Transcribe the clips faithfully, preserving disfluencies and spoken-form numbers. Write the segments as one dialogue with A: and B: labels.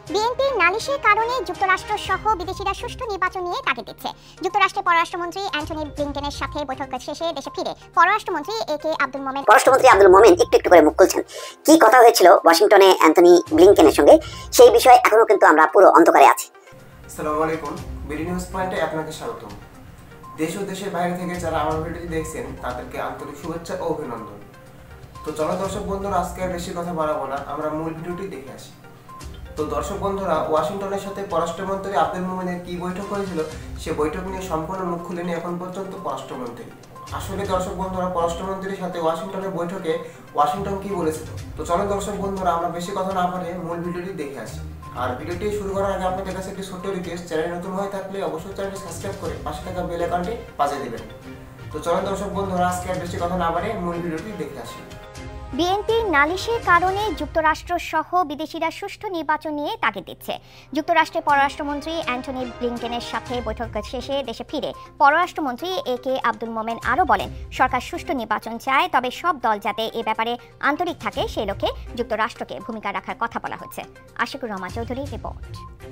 A: বিএনপির নালিশের কারণে যুক্তরাষ্ট্র সহ বিদেশিরা সুষ্ঠু নির্বাচন নিয়ে তাগিদ দিচ্ছে। যুক্তরাষ্ট্রের পররাষ্ট্রমন্ত্রী অ্যান্টনি ব্লিংকেনের সাথে বৈঠক শেষে দেশে ফিরে পররাষ্ট্রমন্ত্রী এ কে আব্দুল মোমেন
B: পররাষ্ট্রমন্ত্রী আব্দুল মোমেন একটু একটু করে মুখ খুলছেন। কি কথা হয়েছিল ওয়াশিংটনে অ্যান্টনি ব্লিংকেনের সঙ্গে, সেই বিষয়ে এখনো কিন্তু আমরা পুরো অন্ধকারে আছি।
C: আসসালামু আলাইকুম, বিডি নিউজ পয়েন্টে আপনাকে স্বাগতম। দেশ ও দেশের বাইরে থেকে যারা আমার ভিডিওটি দেখছেন তাদেরকে আন্তরিক শুভেচ্ছা ও অভিনন্দন। তো চলো দর্শক বন্ধুরা, আজকে আর বেশি কথা বাড়াবো না, আমরা মূল ভিডিওটি দেখে আসি। তো দর্শক বন্ধুরা, ওয়াশিংটনের সাথে পররাষ্ট্রমন্ত্রী আব্দুল মোমেনের কি বৈঠক হয়েছিল সে বৈঠক নিয়ে সম্পূর্ণ মুখ খুলেনি এখন পর্যন্ত পররাষ্ট্রমন্ত্রী। আসলে দর্শক বন্ধুরা, পররাষ্ট্রমন্ত্রীর সাথে ওয়াশিংটনের বৈঠকে ওয়াশিংটন কি বলেছিল, তো চলো দর্শক বন্ধুরা আমরা বেশি কথা না বলে মূল ভিডিওটি দেখে আসি। আর ভিডিওটি শুরু করার আগে আপনাদের কাছে একটি ছোট্ট রিকোয়েস্ট, চ্যানেল নতুন হয়ে থাকলে অবশ্যই চ্যানেলটি সাবস্ক্রাইব করে পাশে থাকা বেল আইকনটি বাজিয়ে দিবেন। তো চলো দর্শক বন্ধুরা, আজকে আর বেশি কথা না বলে মূল ভিডিওটি দেখে আসি।
A: বিএনপির নালিশের কারণে যুক্তরাষ্ট্র সহ বিদেশিরা সুষ্ঠু নির্বাচন নিয়ে তাগিদ দিচ্ছে। যুক্তরাষ্ট্রের পররাষ্ট্রমন্ত্রী অ্যান্টনি ব্লিংকেনের সাথে বৈঠক শেষে দেশে ফিরে পররাষ্ট্রমন্ত্রী এ কে আব্দুল মোমেন আরও বলেন, সরকার সুষ্ঠু নির্বাচন চায়, তবে সব দল যাতে এ ব্যাপারে আন্তরিক থাকে সেই লক্ষ্যে যুক্তরাষ্ট্রকে ভূমিকা রাখার কথা বলা হচ্ছে। আশিকুর রহমান চৌধুরী রিপোর্ট।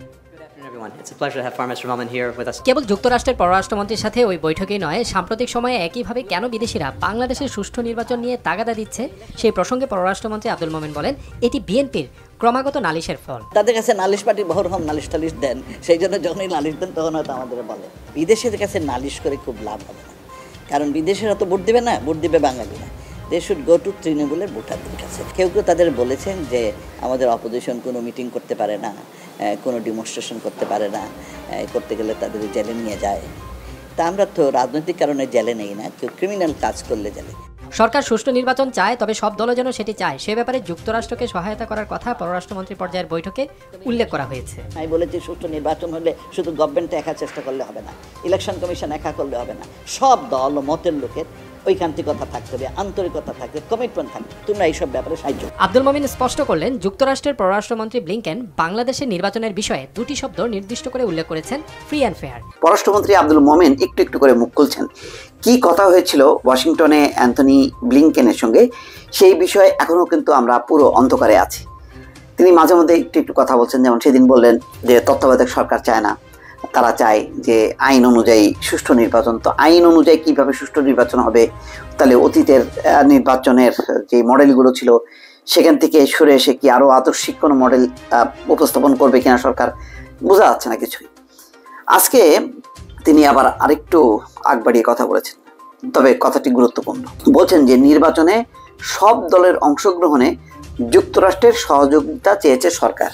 D: কেবল যুক্তরাষ্ট্রের পররাষ্ট্রমন্ত্রীর সাথে ওই বৈঠকেই নয়, সাম্প্রতিক সময়ে একইভাবে কেন বিদেশিরা বাংলাদেশের সুষ্ঠু নির্বাচন নিয়ে তাগাদা দিচ্ছে সেই প্রসঙ্গে পররাষ্ট্রমন্ত্রী আব্দুল মোমেন বলেন, এটি বিএনপির ক্রমাগত নালিশের ফল।
E: তাদের কাছে নালিশ পার্টি বহু রকম নালিশ টালিশ দেন, সেই জন্য যখনই নালিশ দেন তখন হয়তো আমাদের বলে বিদেশের কাছে নালিশ করে খুব লাভ হবে না, কারণ বিদেশেরা তো ভোট দেবে না, ভোট দিবে বাঙালিরা। দে শুড গো টু তৃণমূলের ভোটারদের কাছে। কেউ কেউ তাদের বলেছেন যে আমাদের অপোজিশন কোনো মিটিং করতে পারে না, কোনো ডিমনস্ট্রেশন করতে পারে না, করতে গেলে তাদের জেলে নিয়ে যায়। তা আমরা তো রাজনৈতিক কারণে জেলে নেই না, কেউ ক্রিমিনাল কাজ করলে জেলে।
D: সরকার সুষ্ঠু নির্বাচন চায়, তবে সব দল যেন সেটি চায় সে ব্যাপারে যুক্তরাষ্ট্রকে সহায়তা করার কথা পররাষ্ট্রমন্ত্রী পর্যায়ের বৈঠকে উল্লেখ করা হয়েছে।
E: আমি বলেছি সুষ্ঠু নির্বাচন হলে শুধু গভর্নমেন্ট একা চেষ্টা করলে হবে না, ইলেকশন কমিশন একা করলে হবে না, সব দল ও মতের লোকের ঐকান্তিকতা থাকতে হবে, আন্তরিকতা থাকবে, কমিটমেন্ট থাকবে, তোমরা এইসব ব্যাপারে সাহায্য।
D: আব্দুল মোমেন স্পষ্ট করলেন, যুক্তরাষ্ট্রের পররাষ্ট্রমন্ত্রী ব্লিংকেন বাংলাদেশের নির্বাচনের বিষয়ে দুটি শব্দ নির্দিষ্ট করে উল্লেখ করেছেন, ফ্রি অ্যান্ড ফেয়ার।
F: পররাষ্ট্রমন্ত্রী আব্দুল মোমেন একটু একটু করে মুখ খুলছেন। কি কথা হয়েছিল ওয়াশিংটনে অ্যান্টনি ব্লিংকেনের সঙ্গে, সেই বিষয়ে এখনো কিন্তু আমরা পুরো অন্ধকারে আছি। তিনি মাঝে মধ্যে একটু একটু কথা বলছেন, যেমন সেদিন বললেন যে তত্ত্বাবধায়ক সরকার চায় না, তারা চায় যে আইন অনুযায়ী সুষ্ঠু নির্বাচন। তো আইন অনুযায়ী কিভাবে সুষ্ঠু নির্বাচন হবে? তাহলে অতীতের নির্বাচনের যে মডেলগুলো ছিল সেখান থেকে সরে এসে কি আরও আদর্শিক কোনো মডেল উপস্থাপন করবে কিনা সরকার, বোঝা যাচ্ছে না কিছুই। আজকে তিনি আবার আরেকটু আগ বাড়িয়ে কথা বলেছেন, তবে কথাটি গুরুত্বপূর্ণ। বলছেন যে নির্বাচনে সব দলের অংশগ্রহণে যুক্তরাষ্ট্রের সহযোগিতা চেয়েছে সরকার।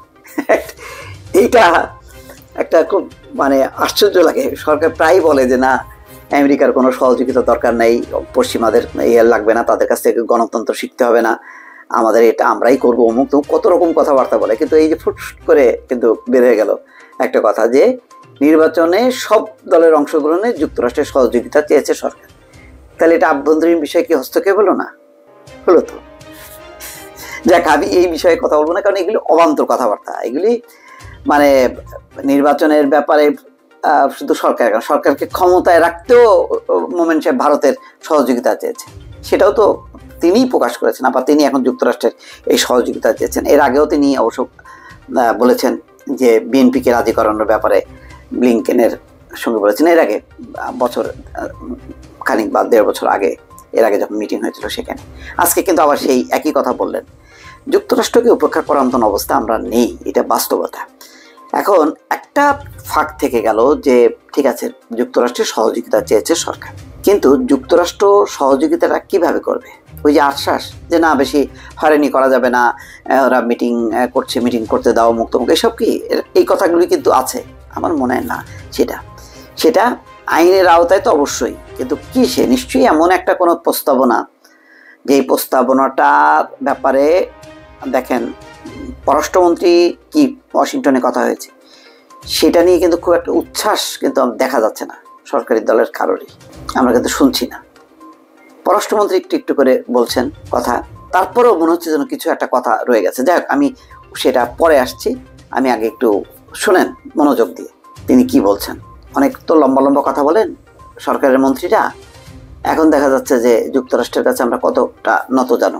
F: এইটা একটা খুব মানে আশ্চর্য লাগে। সরকার প্রায় বলে যে না, আমেরিকার কোনো সহযোগিতা দরকার নেই, পশ্চিমাদের ইয়ে লাগবে না, তাদের কাছ থেকে গণতন্ত্র শিখতে হবে না, আমাদের এটা আমরাই করবো, অমুক তমুক কত রকম কথাবার্তা বলে। কিন্তু এই যে ফুট করে কিন্তু বের হয়ে গেল একটা কথা যে নির্বাচনে সব দলের অংশগ্রহণে যুক্তরাষ্ট্রের সহযোগিতা চেয়েছে সরকার। তাহলে এটা আভ্যন্তরীণ বিষয়ে কি হস্তক্ষেপ হলো না? হলো তো। যাক, আমি এই বিষয়ে কথা বলবো না, কারণ এগুলি অবান্তর কথাবার্তা। এগুলি মানে নির্বাচনের ব্যাপারে শুধু সরকার, সরকারকে ক্ষমতায় রাখতেও মোমেন সাহেব ভারতের সহযোগিতা চেয়েছে, সেটাও তো তিনিই প্রকাশ করেছেন। আবার তিনি এখন যুক্তরাষ্ট্রের এই সহযোগিতা চেয়েছেন। এর আগেও তিনি অবশ্য বলেছেন যে বিএনপিকে রাজি করানোর ব্যাপারে ব্লিংকেনের সঙ্গে বলেছেন, এর আগে বছর খানিক বা দেড় বছর আগে, এর আগে যখন মিটিং হয়েছিল সেখানে। আজকে কিন্তু আবার সেই একই কথা বললেন। যুক্তরাষ্ট্রকে উপেক্ষা করার মতন অবস্থা আমরা নেই, এটা বাস্তবতা। এখন একটা ফাঁক থেকে গেল যে ঠিক আছে, যুক্তরাষ্ট্রের সহযোগিতা চেয়েছে সরকার, কিন্তু যুক্তরাষ্ট্র সহযোগিতাটা কিভাবে করবে? ওই যে আশ্বাস যে না, বেশি হয়রানি করা যাবে না, ওরা মিটিং করছে, মিটিং করতে দাও, মুক্ত মুখ, এসব কি? এই কথাগুলি কিন্তু আছে, আমার মনে হয় না সেটা সেটা আইনের আওতায় তো অবশ্যই, কিন্তু কি সে নিশ্চয়ই এমন একটা কোনো প্রস্তাবনা, যে প্রস্তাবনাটার ব্যাপারে দেখেন পররাষ্ট্রমন্ত্রী কি ওয়াশিংটনে কথা হয়েছে সেটা নিয়ে কিন্তু খুব একটা উচ্ছ্বাস কিন্তু দেখা যাচ্ছে না সরকারি দলের কারোরই, আমরা কিন্তু শুনছি না। পররাষ্ট্রমন্ত্রী একটু একটু করে বলছেন কথা, তারপরেও মনে হচ্ছে যেন কিছু একটা কথা রয়ে গেছে। যাই হোক, আমি সেটা পরে আসছি, আমি আগে একটু শোনেন মনোযোগ দিয়ে তিনি কি বলছেন। অনেক তো লম্বা লম্বা কথা বলেন সরকারের মন্ত্রীরা, এখন দেখা যাচ্ছে যে যুক্তরাষ্ট্রের কাছে আমরা কতটা নত জানো।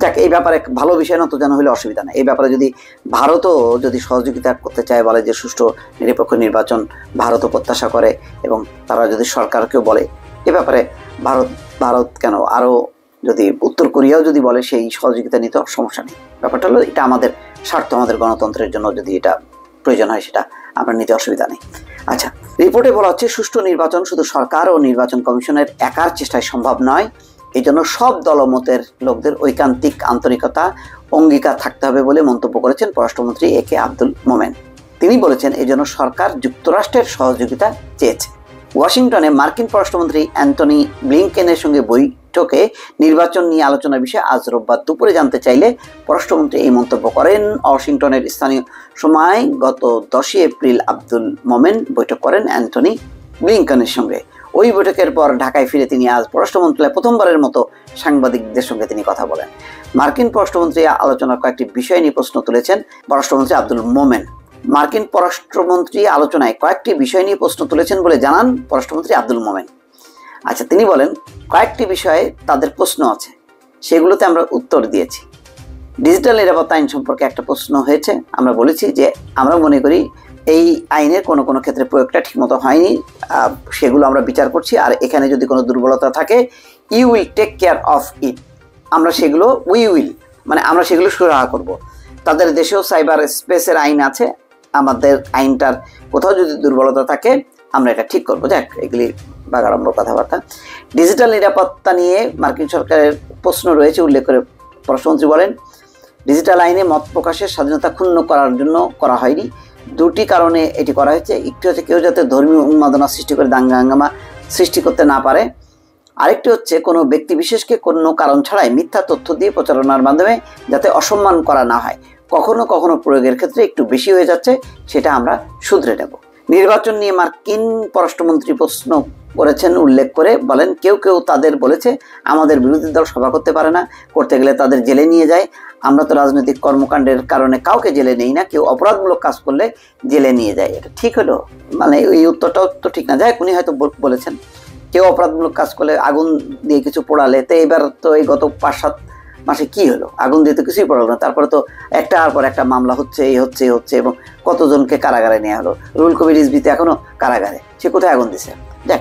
F: যাক, এই ব্যাপারে ভালো বিষয় না তো যেন হলে অসুবিধা নেই। এই ব্যাপারে যদি ভারতও যদি সহযোগিতা করতে চায়, বলে যে সুষ্ঠু নিরপেক্ষ নির্বাচন ভারতও প্রত্যাশা করে, এবং তারা যদি সরকারকেও বলে এ ব্যাপারে ভারত ভারত কেন আরও যদি উত্তর কোরিয়াও যদি বলে সেই সহযোগিতা নিতে সমস্যা নেই। ব্যাপারটা হলো এটা আমাদের স্বার্থ, আমাদের গণতন্ত্রের জন্য যদি এটা প্রয়োজন হয় সেটা আমরা নিতে অসুবিধা নেই। আচ্ছা, রিপোর্টে বলা হচ্ছে সুষ্ঠু নির্বাচন শুধু সরকার ও নির্বাচন কমিশনের একার চেষ্টায় সম্ভব নয়, এই জন্য সব দলমতের লোকদের ঐকান্তিক আন্তরিকতা অঙ্গীকার থাকতে হবে বলে মন্তব্য করেছেন পররাষ্ট্রমন্ত্রী এ কে আব্দুল মোমেন। তিনি বলেছেন এই জন্য সরকার যুক্তরাষ্ট্রের সহযোগিতা চেয়েছে। ওয়াশিংটনে মার্কিন পররাষ্ট্রমন্ত্রী অ্যান্টনি ব্লিংকেনের সঙ্গে বৈঠকে নির্বাচন নিয়ে আলোচনার বিষয়ে আজ রোববার দুপুরে জানতে চাইলে পররাষ্ট্রমন্ত্রী এই মন্তব্য করেন। ওয়াশিংটনের স্থানীয় সময় গত দশই এপ্রিল আব্দুল মোমেন বৈঠক করেন অ্যান্টনি ব্লিংকেনের সঙ্গে। ওই বৈঠকের পর ঢাকায় ফিরে তিনি আজ পররাষ্ট্র মন্ত্রণালয়ে প্রথমবারের মতো সাংবাদিকদের সঙ্গে তিনি কথা বলেন। মার্কিন পররাষ্ট্রমন্ত্রী আলোচনার কয়েকটি বিষয় নিয়ে প্রশ্ন তুলেছেন পররাষ্ট্রমন্ত্রী আব্দুল মোমেন। মার্কিন পররাষ্ট্রমন্ত্রী আলোচনায় কয়েকটি বিষয় নিয়ে প্রশ্ন তুলেছেন বলে জানান পররাষ্ট্রমন্ত্রী আব্দুল মোমেন। আচ্ছা, তিনি বলেন কয়েকটি বিষয়ে তাদের প্রশ্ন আছে, সেগুলোতে আমরা উত্তর দিয়েছি। ডিজিটাল নিরাপত্তা আইন সম্পর্কে একটা প্রশ্ন হয়েছে, আমরা বলেছি যে আমরা মনে করি এই আইনের কোনো কোনো ক্ষেত্রে প্রয়োগটা ঠিকমতো হয়নি, সেগুলো আমরা বিচার করছি, আর এখানে যদি কোনো দুর্বলতা থাকে you will take care of it, আমরা সেগুলো উই উইল মানে আমরা সেগুলো সুরাহা করব। তাদের দেশেও সাইবার স্পেসের আইন আছে, আমাদের আইনটার কোথাও যদি দুর্বলতা থাকে আমরা এটা ঠিক করবো। যাক, এগুলি বাগাড়ম্বর কথাবার্তা। ডিজিটাল নিরাপত্তা নিয়ে মার্কিন সরকারের প্রশ্ন রয়েছে উল্লেখ করে পররাষ্ট্রমন্ত্রী বলেন, ডিজিটাল আইনে মত প্রকাশের স্বাধীনতা ক্ষুণ্ণ করার জন্য করা হয়নি। দুটি কারণে এটি করা হয়েছে। একটি হচ্ছে কেউ যাতে ধর্মীয় উন্মাদনা সৃষ্টি করে দাঙ্গা হাঙ্গামা সৃষ্টি করতে না পারে, আরেকটি হচ্ছে কোনো ব্যক্তি বিশেষকে কোনো কারণ ছাড়াই মিথ্যা তথ্য দিয়ে প্রচারণার মাধ্যমে যাতে অসম্মান করা না হয়। কখনো কখনো প্রয়োগের ক্ষেত্রে একটু বেশি হয়ে যাচ্ছে, সেটা আমরা শুধরে নেব। নির্বাচন নিয়ে মার্কিন পররাষ্ট্রমন্ত্রী প্রশ্ন করেছেন উল্লেখ করে বলেন, কেউ কেউ তাদের বলেছে আমাদের বিরোধী দল সভা করতে পারে না, করতে গেলে তাদের জেলে নিয়ে যায়। আমরা তো রাজনৈতিক কর্মকাণ্ডের কারণে কাউকে জেলে নেই না, কেউ অপরাধমূলক কাজ করলে জেলে নিয়ে যায়। এটা ঠিক হলো? মানে এই উত্তরটাও তো ঠিক না। যায় উনি হয়তো বলেছেন কেউ অপরাধমূলক কাজ করলে আগুন দিয়ে কিছু পোড়ালে, তো এবার তো এই গত পাঁচ সাত মাসে কি হলো, আগুন দিয়ে তো কিছুই পড়ালো না, তারপরে তো একটার পর একটা মামলা হচ্ছে, এই হচ্ছে এই হচ্ছে এবং কতজনকে কারাগারে নেওয়া হলো। রুহুল কবির রিজভী এখনো কারাগারে, সে কোথায় আগুন দিছে? দেখ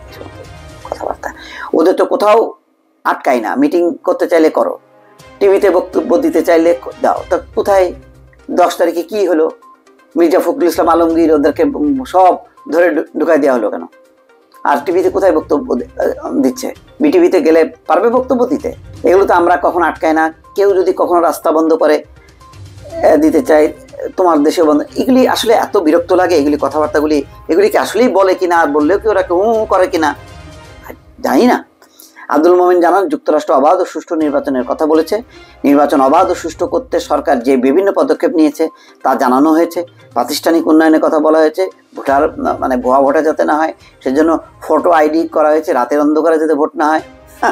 F: কথাবার্তা, ওদের তো কোথাও আটকাই না, মিটিং করতে চাইলে করো, টিভিতে বক্তব্য দিতে চাইলে দাও। তা কোথায় দশ তারিখে কি হলো? মির্জা ফখরুল ইসলাম আলমগীর ওদেরকে সব ধরে ঢুকাই দেওয়া হলো কেন? আর টিভিতে কোথায় বক্তব্য দিচ্ছে? বিটিভিতে গেলে পারবে বক্তব্য দিতে? এগুলো তো আমরা কখনো আটকাই না। কেউ যদি কখনো রাস্তা বন্ধ করে দিতে চাই, তোমার দেশে বন্ধ, এগুলি আসলে এত বিরক্ত লাগে। এগুলি কথাবার্তাগুলি এগুলি কি আসলেই বলে কিনা, আর বললেও কি ওরা কেউ করে কিনা জানি না। আব্দুল মোমেন জানান, যুক্তরাষ্ট্র অবাধ ও সুষ্ঠু নির্বাচনের কথা বলেছে। নির্বাচন অবাধ ও সুষ্ঠু করতে সরকার যে বিভিন্ন পদক্ষেপ নিয়েছে তা জানানো হয়েছে। প্রাতিষ্ঠানিক উন্নয়নের কথা বলা হয়েছে, ভোটার মানে ভুয়া ভোটার যাতে না হয় সেজন্য ফটো আইডি করা হয়েছে, রাতের অন্ধকারে যাতে ভোট না হয়।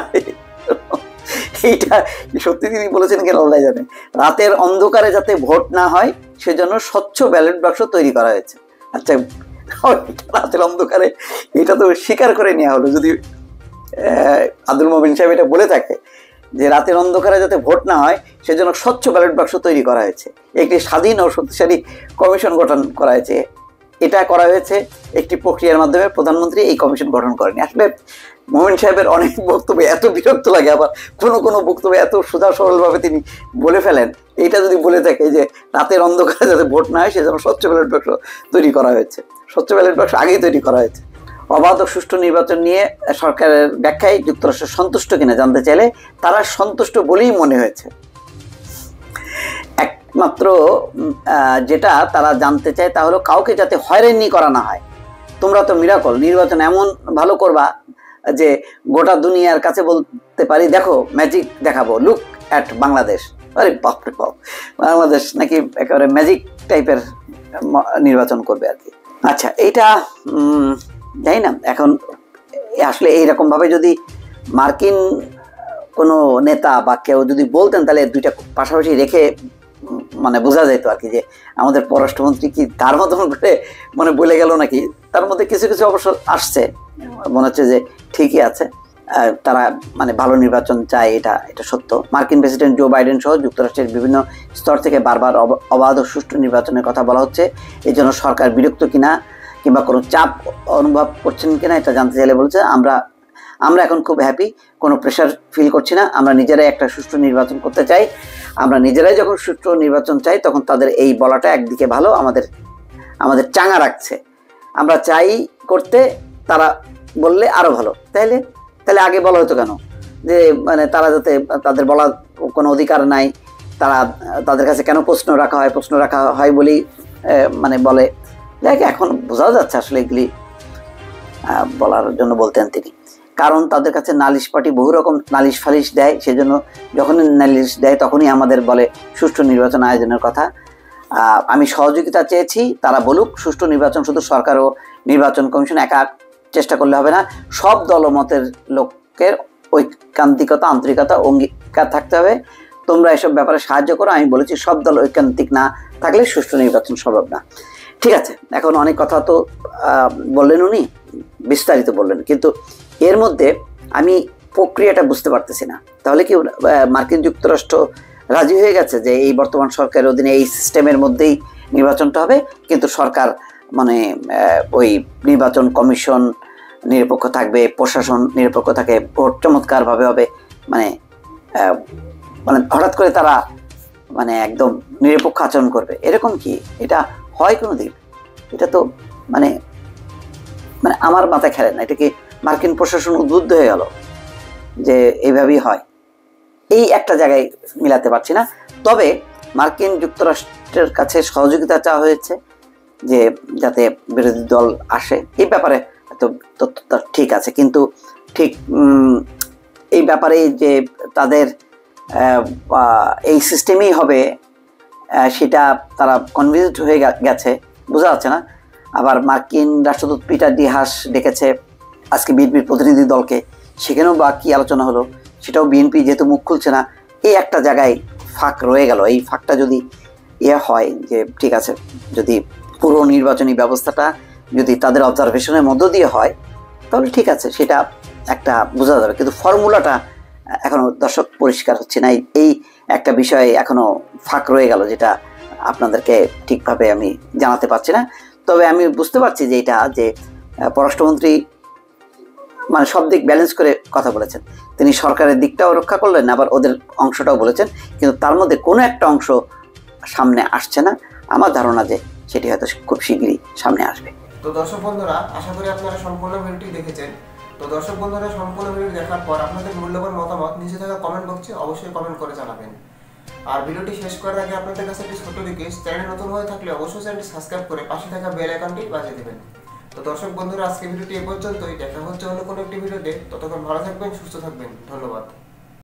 F: এইটা সত্যি তিনি বলেছেন কেন আল্লাহ জানে। রাতের অন্ধকারে যাতে ভোট না হয় সেজন্য স্বচ্ছ ব্যালট বাক্স তৈরি করা হয়েছে। আচ্ছা, রাতের অন্ধকারে এটা তো স্বীকার করে নেওয়া হলো। যদি আব্দুল মোমেন সাহেব এটা বলে থাকে যে রাতের অন্ধকারে যাতে ভোট না হয় সেজন্য স্বচ্ছ ব্যালট বাক্স তৈরি করা হয়েছে, একটি স্বাধীন ও শক্তিশালী কমিশন গঠন করা হয়েছে, এটা করা হয়েছে একটি প্রক্রিয়ার মাধ্যমে, প্রধানমন্ত্রী এই কমিশন গঠন করেনি। আসলে মোমেন সাহেবের অনেক বক্তব্য এত বিরক্ত লাগে, আবার কোনো কোনো বক্তব্য এত সোজা সরলভাবে তিনি বলে ফেলেন। এইটা যদি বলে থাকে যে রাতের অন্ধকারে যাতে ভোট না হয় সেজন্য স্বচ্ছ ব্যালট বাক্স তৈরি করা হয়েছে, স্বচ্ছ ব্যালট বাক্স আগেই তৈরি করা হয়েছে। অবাধ ও সুষ্ঠু নির্বাচন নিয়ে সরকারের ব্যাখ্যায় যুক্তরাষ্ট্র সন্তুষ্ট কিনা জানতে চাইলে তারা সন্তুষ্ট বলেই মনে হয়েছে। একমাত্র যেটা তারা জানতে চায় তা হলো কাউকে যাতে হয়রানি করা না হয়। তোমরা তো মিরাকল, নির্বাচন এমন ভালো করবা যে গোটা দুনিয়ার কাছে বলতে পারি দেখো ম্যাজিক দেখাবো, লুক অ্যাট বাংলাদেশ। আরে বাপরে বাপ, বাংলাদেশ নাকি একেবারে ম্যাজিক টাইপের নির্বাচন করবে আর কি। আচ্ছা, এইটা জানি না এখন আসলে এইরকমভাবে যদি মার্কিন কোনো নেতা বা কেউ যদি বলতেন তাহলে দুইটা পাশাপাশি রেখে মানে বোঝা যেত আর কি যে আমাদের পররাষ্ট্রমন্ত্রী কি তার মতন করে মানে বলে গেল নাকি। তার মধ্যে কিছু কিছু অবশ্য আসছে, মনে হচ্ছে যে ঠিকই আছে। তারা মানে ভালো নির্বাচন চায়, এটা এটা সত্য। মার্কিন প্রেসিডেন্ট জো বাইডেন সহ যুক্তরাষ্ট্রের বিভিন্ন স্তর থেকে বারবার অবাধ ও সুষ্ঠু নির্বাচনের কথা বলা হচ্ছে। এই জন্য সরকার বিরক্ত কিনা কিংবা কোনো চাপ অনুভব করছেন কিনা এটা জানতে চাইলে বলছে, আমরা আমরা এখন খুব হ্যাপি, কোনো প্রেশার ফিল করছি না। আমরা নিজেরাই একটা সুষ্ঠু নির্বাচন করতে চাই। আমরা নিজেরাই যখন সুষ্ঠু নির্বাচন চাই তখন তাদের এই বলাটা একদিকে ভালো, আমাদের আমাদের চাঙা রাখছে। আমরা চাই করতে, তারা বললে আরও ভালো। তাইলে তাহলে আগে বলা হতো কেন যে মানে তারা যাতে, তাদের বলার কোনো অধিকার নাই, তারা তাদের কাছে কেন প্রশ্ন রাখা হয়? প্রশ্ন রাখা হয় বলেই মানে বলে। যাই এখন বোঝাও যাচ্ছে আসলে এগুলি বলার জন্য বলতেন তিনি। কারণ তাদের কাছে নালিশ পার্টি বহু রকম নালিশ ফালিশ দেয়, সেজন্য যখনই নালিশ দেয় তখনই আমাদের বলে সুষ্ঠু নির্বাচন আয়োজনের কথা। আমি সহযোগিতা চেয়েছি, তারা বলুক সুষ্ঠু নির্বাচন শুধু সরকার ও নির্বাচন কমিশন একা চেষ্টা করলে হবে না, সব দলমতের লোকের ঐকান্তিকতা, আন্তরিকতা, অঙ্গীকার থাকতে হবে। তোমরা এসব ব্যাপারে সাহায্য করো। আমি বলেছি সব দল ঐকান্তিক না থাকলে সুষ্ঠু নির্বাচন সম্ভব না। ঠিক আছে, এখন অনেক কথা তো বললেন উনি, বিস্তারিত বললেন, কিন্তু এর মধ্যে আমি প্রক্রিয়াটা বুঝতে পারতেছি না। তাহলে কি মার্কিন যুক্তরাষ্ট্র রাজি হয়ে গেছে যে এই বর্তমান সরকারের অধীনে এই সিস্টেমের মধ্যেই নির্বাচনটা হবে, কিন্তু সরকার মানে ওই নির্বাচন কমিশন নিরপেক্ষ থাকবে, প্রশাসন নিরপেক্ষ থাকে, ভোট চমৎকারভাবে হবে, মানে মানে হঠাৎ করে তারা মানে একদম নিরপেক্ষ আচরণ করবে, এরকম কি এটা হয় কোনো দিন? এটা তো মানে মানে আমার মাথায় খেলে না। এটা কি মার্কিন প্রশাসন উদ্বুদ্ধ হয়ে গেল যে এইভাবেই হয়? এই একটা জায়গায় মিলাতে পারছি না। তবে মার্কিন যুক্তরাষ্ট্রের কাছে সহযোগিতা চাওয়া হয়েছে যে যাতে বিরোধী দল আসে, এই ব্যাপারে তো তথ্যটা ঠিক আছে, কিন্তু ঠিক এই ব্যাপারে যে তাদের এই সিস্টেমই হবে সেটা তারা কনভিন্সড হয়ে গেছে বোঝা যাচ্ছে না। আবার মার্কিন রাষ্ট্রদূত পিটার ডি হাস ডেকেছে আজকে বিএনপির প্রতিনিধি দলকে, সেখানেও বা কী আলোচনা হলো সেটাও বিএনপি যেহেতু মুখ খুলছে না, এই একটা জায়গায় ফাঁক রয়ে গেল। এই ফাঁকটা যদি ইয়ে হয় যে ঠিক আছে, যদি পুরো নির্বাচনী ব্যবস্থাটা যদি তাদের অবজারভেশনের মধ্য দিয়ে হয় তাহলে ঠিক আছে, সেটা একটা বোঝা যাবে। কিন্তু ফর্মুলাটা এখনও দর্শক পরিষ্কার হচ্ছে না, এই একটা বিষয়ে এখনও ফাঁক রয়ে গেল, যেটা আপনাদেরকে ঠিকভাবে আমি জানাতে পারছি না। তবে আমি বুঝতে পারছি যে এটা যে পররাষ্ট্রমন্ত্রী মানে সব দিক ব্যালেন্স করে কথা বলেছেন, তিনি সরকারের দিকটাও রক্ষা করলেন, আবার ওদের অংশটাও বলেছেন, কিন্তু তার মধ্যে কোনো একটা অংশ সামনে আসছে না। আমার ধারণা যে সেটি হয়তো খুব শীঘ্রই সামনে আসবে।
C: তো দর্শক বন্ধুরা, আশা করি আপনারা সম্পূর্ণ ভিডিওটি দেখেছেন। তো দর্শক বন্ধুরা, সম্পূর্ণ ভিডিও দেখার পর আপনাদের মূল্যবান মতামত নিচে থাকা কমেন্ট বক্সে অবশ্যই কমেন্ট করে জানাবেন। আর ভিডিওটি শেষ করার আগে আপনাদের কাছে একটি ছোট্ট রিকোয়েস্ট, চ্যানেল নতুন হয়ে থাকলে অবশ্যই চ্যানেলটি সাবস্ক্রাইব করে পাশে থাকা বেল আইকনটি বাজিয়ে দেবেন। তো দর্শক বন্ধুরা, আজকে ভিডিওটি এ পর্যন্তই। দেখা হচ্ছে অন্য কোনো একটি ভিডিওতে। ততক্ষণ ভালো থাকবেন, সুস্থ থাকবেন। ধন্যবাদ।